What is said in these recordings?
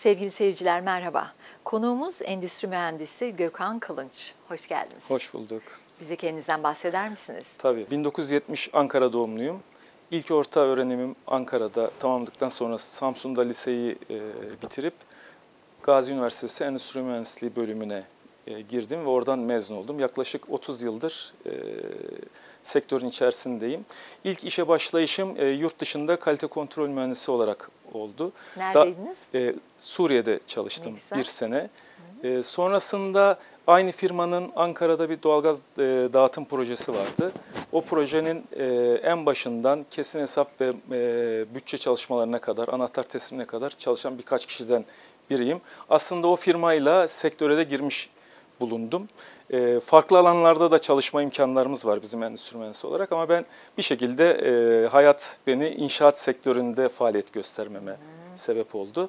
Sevgili seyirciler merhaba. Konuğumuz endüstri mühendisi Gökhan Kılınç. Hoş geldiniz. Hoş bulduk. Bize kendinizden bahseder misiniz? Tabii. 1970 Ankara doğumluyum. İlk orta öğrenimim Ankara'da tamamladıktan sonra Samsun'da liseyi bitirip Gazi Üniversitesi Endüstri Mühendisliği bölümüne girdim ve oradan mezun oldum. Yaklaşık 30 yıldır sektörün içerisindeyim. İlk işe başlayışım yurt dışında kalite kontrol mühendisi olarak oldu. Neredeydiniz? Suriye'de çalıştım bir sene. Sonrasında aynı firmanın Ankara'da bir doğalgaz dağıtım projesi vardı. O projenin en başından kesin hesap ve bütçe çalışmalarına kadar, anahtar teslimine kadar çalışan birkaç kişiden biriyim. Aslında o firmayla sektöre de girmiş bulundum. Farklı alanlarda da çalışma imkanlarımız var bizim endüstri mühendisi olarak ama ben bir şekilde hayat beni inşaat sektöründe faaliyet göstermeme sebep oldu.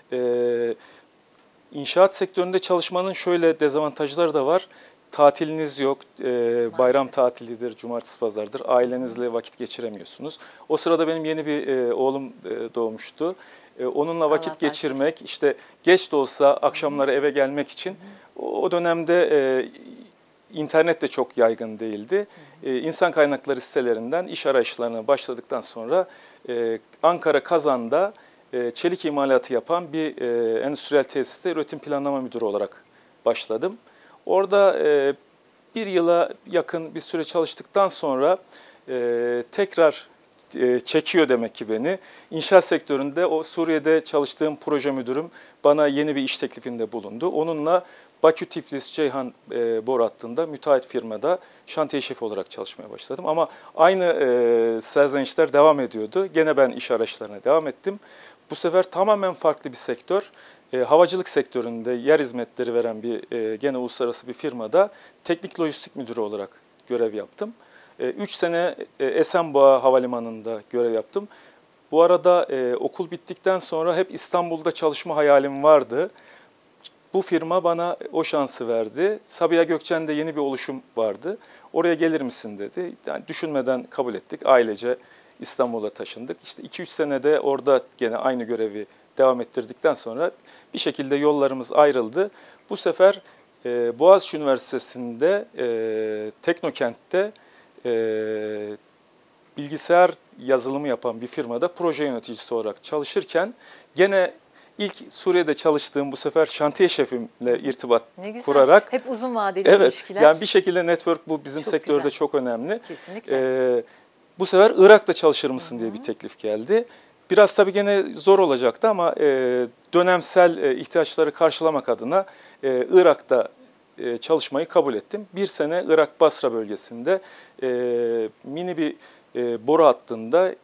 İnşaat sektöründe çalışmanın şöyle dezavantajları da var. Tatiliniz yok, bayram tatilidir, cumartesi pazardır, ailenizle vakit geçiremiyorsunuz. O sırada benim yeni bir oğlum doğmuştu. Onunla vakit geçirmek, işte geç de olsa akşamları eve gelmek için o dönemde internet de çok yaygın değildi. İnsan kaynakları sitelerinden iş arayışlarına başladıktan sonra Ankara Kazan'da çelik imalatı yapan bir endüstriyel tesiste üretim planlama müdürü olarak başladım. Orada bir yıla yakın bir süre çalıştıktan sonra tekrar çekiyor demek ki beni. İnşaat sektöründe o Suriye'de çalıştığım proje müdürüm bana yeni bir iş teklifinde bulundu. Onunla Bakü Tiflis Ceyhan boru hattında müteahhit firmada şantiye şefi olarak çalışmaya başladım. Ama aynı serzenişler devam ediyordu. Gene ben iş arayışlarına devam ettim. Bu sefer tamamen farklı bir sektör. Havacılık sektöründe yer hizmetleri veren bir gene uluslararası bir firmada teknik lojistik müdürü olarak görev yaptım. 3 sene Esenboğa Havalimanı'nda görev yaptım. Bu arada okul bittikten sonra hep İstanbul'da çalışma hayalim vardı. Bu firma bana o şansı verdi. Sabiha Gökçen'de yeni bir oluşum vardı. Oraya gelir misin dedi. Yani düşünmeden kabul ettik. Ailece İstanbul'a taşındık. İşte 2-3 senede orada gene aynı görevi devam ettirdikten sonra bir şekilde yollarımız ayrıldı. Bu sefer Boğaziçi Üniversitesi'nde Teknokent'te bilgisayar yazılımı yapan bir firmada proje yöneticisi olarak çalışırken gene ilk Suriye'de çalıştığım bu sefer şantiye şefimle irtibat kurarak. Hep uzun vadeli ilişkiler. Yani bir şekilde network bu bizim sektörde güzel. çok önemli. Kesinlikle. Bu sefer Irak'ta çalışır mısın diye bir teklif geldi. Biraz tabii gene zor olacaktı ama dönemsel ihtiyaçları karşılamak adına Irak'ta çalışmayı kabul ettim. Bir sene Irak Basra bölgesinde mini bir boru hattında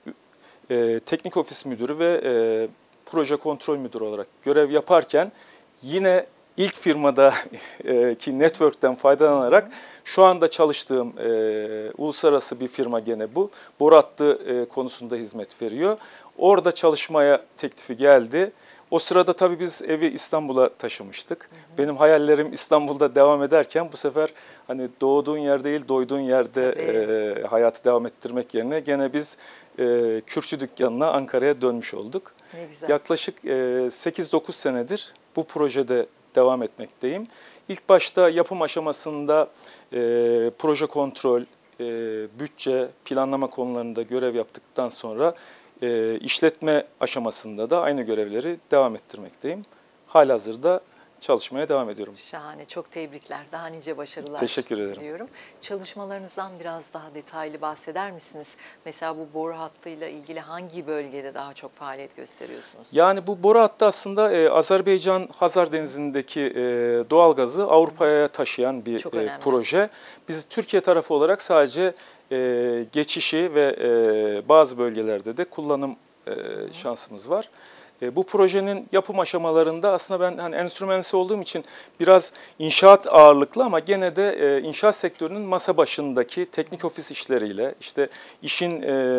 teknik ofis müdürü ve proje kontrol müdürü olarak görev yaparken yine ilk firmadaki network'ten faydalanarak şu anda çalıştığım uluslararası bir firma gene bu. Boru hattı konusunda hizmet veriyor. Orada çalışmaya teklifi geldi. O sırada tabii biz evi İstanbul'a taşımıştık. Benim hayallerim İstanbul'da devam ederken bu sefer hani doğduğun yer değil doyduğun yerde hayatı devam ettirmek yerine gene biz kürçü dükkanına Ankara'ya dönmüş olduk. Ne güzel. Yaklaşık 8-9 senedir bu projede devam etmekteyim. İlk başta yapım aşamasında proje kontrol, bütçe, planlama konularında görev yaptıktan sonra işletme aşamasında da aynı görevleri devam ettirmekteyim. Halihazırda çalışmaya devam ediyorum. Şahane, çok tebrikler. Daha nice başarılar Teşekkür ederim. diliyorum. Çalışmalarınızdan biraz daha detaylı bahseder misiniz? Mesela bu boru hattıyla ilgili hangi bölgede daha çok faaliyet gösteriyorsunuz? Yani bu boru hattı aslında Azerbaycan-Hazar Denizi'ndeki doğalgazı Avrupa'ya taşıyan bir proje. Biz Türkiye tarafı olarak sadece geçişi ve bazı bölgelerde de kullanım şansımız var. Bu projenin yapım aşamalarında aslında ben hani endüstri mühendisi olduğum için biraz inşaat ağırlıklı ama gene de inşaat sektörünün masa başındaki teknik ofis işleriyle işte işin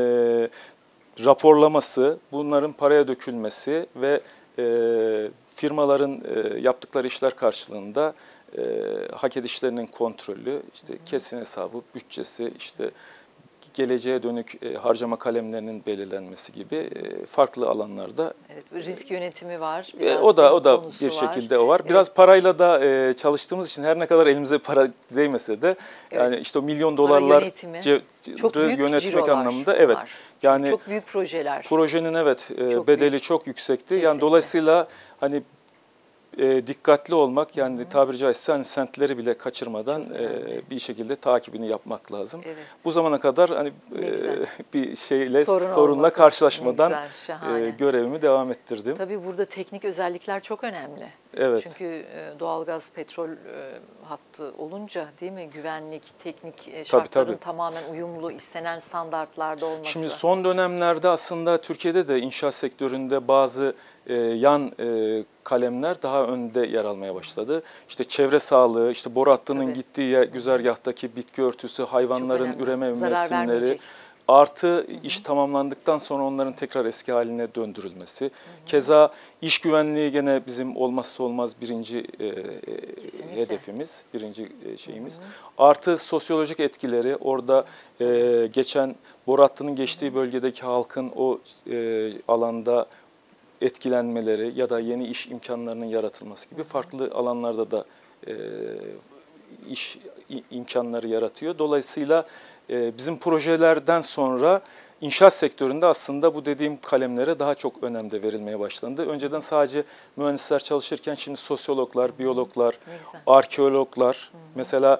raporlaması, bunların paraya dökülmesi ve firmaların yaptıkları işler karşılığında hak edişlerinin kontrolü, işte kesin hesabı, bütçesi, işte geleceğe dönük harcama kalemlerinin belirlenmesi gibi farklı alanlarda. Evet, risk yönetimi var. O da konusu bir var. şekilde o var. Biraz parayla da çalıştığımız için her ne kadar elimize para değmese de yani işte o milyon dolarlar yönetimi, çok büyük yönetmek cirolar anlamında bunlar. evet. Yani çok büyük projeler. Projenin Çok bedeli büyük. çok yüksekti. Kesinlikle. Yani dolayısıyla hani dikkatli olmak yani tabiri caizse hani sentleri bile kaçırmadan bir şekilde takibini yapmak lazım. Evet. Bu zamana kadar hani bir sorunla olmadı. karşılaşmadan Ne güzel, şahane. görevimi devam ettirdim. Tabii burada teknik özellikler çok önemli. Evet. Çünkü doğalgaz, petrol hattı olunca değil mi? Güvenlik, teknik şartların tabii. tamamen uyumlu, istenen standartlarda olması. Şimdi son dönemlerde aslında Türkiye'de de inşaat sektöründe bazı yan kalemler daha önde yer almaya başladı. İşte çevre sağlığı, işte boru hattının gittiği güzergahtaki bitki örtüsü, hayvanların üreme mevsimleri, artı iş tamamlandıktan sonra onların tekrar eski haline döndürülmesi. Keza iş güvenliği gene bizim olmazsa olmaz birinci hedefimiz, birinci şeyimiz. Artı sosyolojik etkileri, orada geçen boru hattının geçtiği bölgedeki halkın o alanda etkilenmeleri ya da yeni iş imkanlarının yaratılması gibi farklı alanlarda da iş imkanları yaratıyor. Dolayısıyla bizim projelerden sonra inşaat sektöründe aslında bu dediğim kalemlere daha çok önem de verilmeye başlandı. Önceden sadece mühendisler çalışırken şimdi sosyologlar, biyologlar, arkeologlar, mesela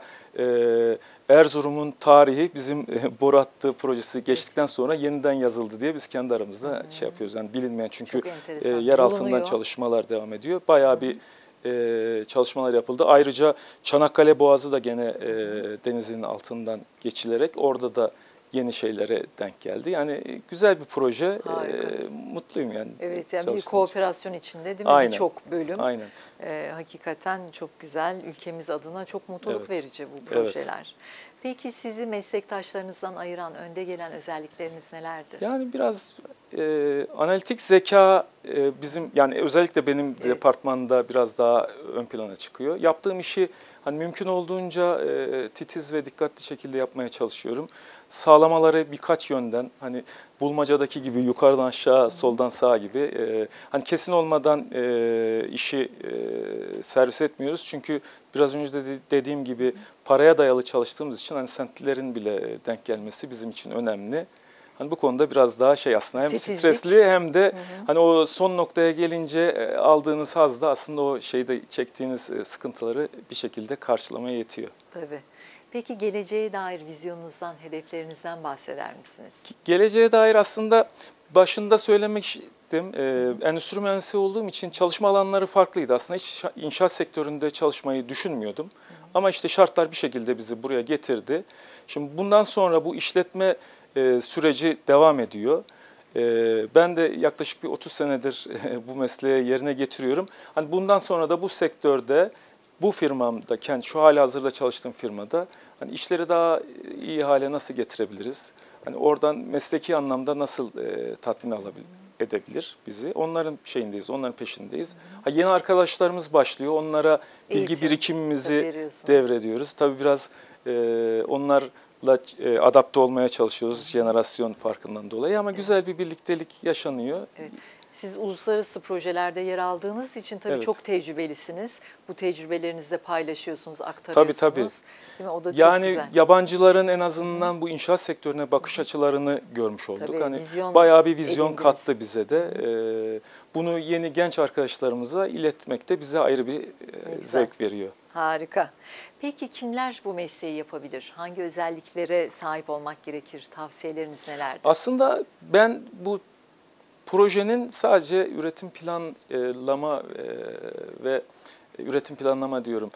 Erzurum'un tarihi bizim boru hattı projesi geçtikten sonra yeniden yazıldı diye biz kendi aramızda şey yapıyoruz. Yani bilinmeyen çünkü yer altından çalışmalar devam ediyor. Bayağı bir çalışmalar yapıldı. Ayrıca Çanakkale Boğazı da gene denizin altından geçilerek orada da yeni şeylere denk geldi. Yani güzel bir proje. Mutluyum yani. Evet, yani bir kooperasyon içinde değil mi? Aynen. Birçok bölüm. Aynen. Hakikaten çok güzel. Ülkemiz adına çok mutluluk verici bu projeler. Evet. Peki sizi meslektaşlarınızdan ayıran, önde gelen özellikleriniz nelerdir? Yani biraz analitik zeka bizim yani özellikle benim departmanda biraz daha ön plana çıkıyor. Yaptığım işi hani mümkün olduğunca titiz ve dikkatli şekilde yapmaya çalışıyorum. Sağlamaları birkaç yönden hani bulmacadaki gibi yukarıdan aşağı, soldan sağa gibi hani kesin olmadan işi servis etmiyoruz. Çünkü biraz önce de dediğim gibi paraya dayalı çalıştığımız için hani sentlerin bile denk gelmesi bizim için önemli. Hani bu konuda biraz daha şey aslında hem stresli hem de hani o son noktaya gelince aldığınız haz da aslında o şeyde çektiğiniz sıkıntıları bir şekilde karşılamaya yetiyor. Tabii. Peki geleceğe dair vizyonunuzdan, hedeflerinizden bahseder misiniz? Geleceğe dair aslında başında söylemek endüstri mühendisi olduğum için çalışma alanları farklıydı. Aslında hiç inşaat sektöründe çalışmayı düşünmüyordum. Ama işte şartlar bir şekilde bizi buraya getirdi. Şimdi bundan sonra bu işletme süreci devam ediyor. Ben de yaklaşık bir 30 senedir bu mesleği yerine getiriyorum. Hani bundan sonra da bu sektörde, bu firmamda, şu halihazırda çalıştığım firmada hani işleri daha iyi hale nasıl getirebiliriz? Hani oradan mesleki anlamda nasıl tatmin edebilir bizi? Onların şeyindeyiz, onların peşindeyiz. Yeni arkadaşlarımız başlıyor, onlara bilgi birikimimizi devrediyoruz. Tabii biraz onlarla adapte olmaya çalışıyoruz jenerasyon farkından dolayı ama güzel bir birliktelik yaşanıyor. Evet. Siz uluslararası projelerde yer aldığınız için tabii çok tecrübelisiniz. Bu tecrübelerinizi de paylaşıyorsunuz, aktarıyorsunuz. Tabii. Değil mi? O da çok yani güzel. Yabancıların en azından bu inşaat sektörüne bakış açılarını görmüş olduk. Tabii, hani bayağı bir vizyon edindiniz. kattı bize de. Bunu yeni genç arkadaşlarımıza iletmek de bize ayrı bir zevk veriyor. Harika. Peki kimler bu mesleği yapabilir? Hangi özelliklere sahip olmak gerekir? Tavsiyeleriniz nelerdir? Aslında ben bu projenin sadece üretim planlama ve üretim planlama diyorum,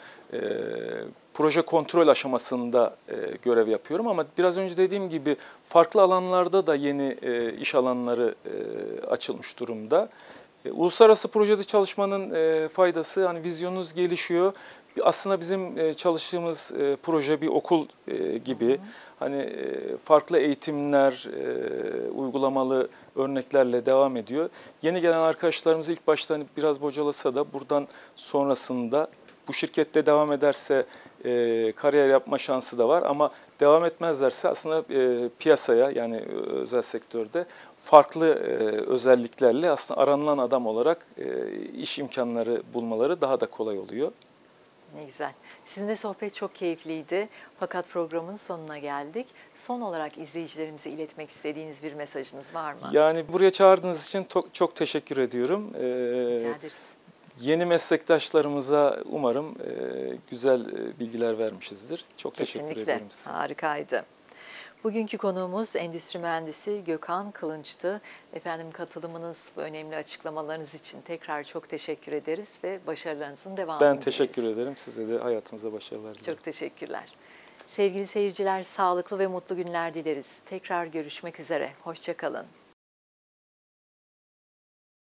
proje kontrol aşamasında görev yapıyorum ama biraz önce dediğim gibi farklı alanlarda da yeni iş alanları açılmış durumda. Uluslararası projede çalışmanın faydası, hani vizyonunuz gelişiyor. Aslında bizim çalıştığımız proje bir okul gibi. Hani farklı eğitimler, uygulamalı örneklerle devam ediyor. Yeni gelen arkadaşlarımız ilk başta hani biraz bocalasa da buradan sonrasında bu şirkette devam ederse kariyer yapma şansı da var. Ama devam etmezlerse aslında piyasaya, yani özel sektörde farklı özelliklerle aslında aranılan adam olarak iş imkanları bulmaları daha da kolay oluyor. Ne güzel. Sizinle sohbet çok keyifliydi. Fakat programın sonuna geldik. Son olarak izleyicilerimize iletmek istediğiniz bir mesajınız var mı? Yani buraya çağırdığınız için çok teşekkür ediyorum. Rica ederiz. Yeni meslektaşlarımıza umarım güzel bilgiler vermişizdir. Çok teşekkür Kesinlikle. ederim size. Harikaydı. Bugünkü konuğumuz endüstri mühendisi Gökhan Kılınç'tı. Efendim, katılımınız, önemli açıklamalarınız için tekrar çok teşekkür ederiz ve başarılarınızın devamını dileriz. Ben teşekkür ederim. Size de hayatınıza başarılar dilerim. Çok teşekkürler. Sevgili seyirciler, sağlıklı ve mutlu günler dileriz. Tekrar görüşmek üzere. Hoşça kalın.